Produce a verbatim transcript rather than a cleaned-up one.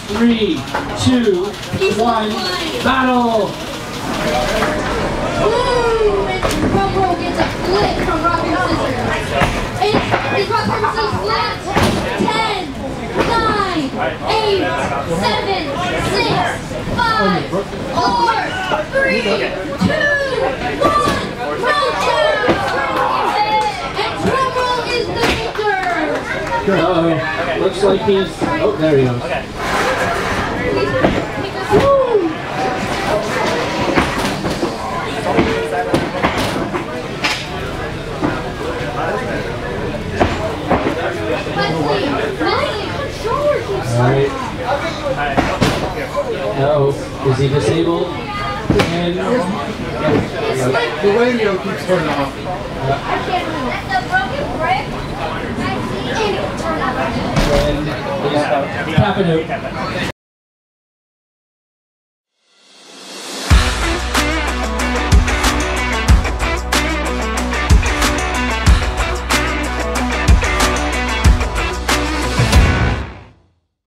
three, two, one, battle! Woo! And Rumble gets a flip from rock, paper, scissors. It's, it's rock, paper, scissors, flat. ten, nine, eight, seven, six, five, four, three, two, one, round two! And Rumble is the victor! Uh-oh. Looks like he's... Oh, there he goes. Okay. Woo! Alright. Uh-oh. Is he disabled? And... The radio keeps turning off. That's the broken brick. I see it turn off. And he's tapping out.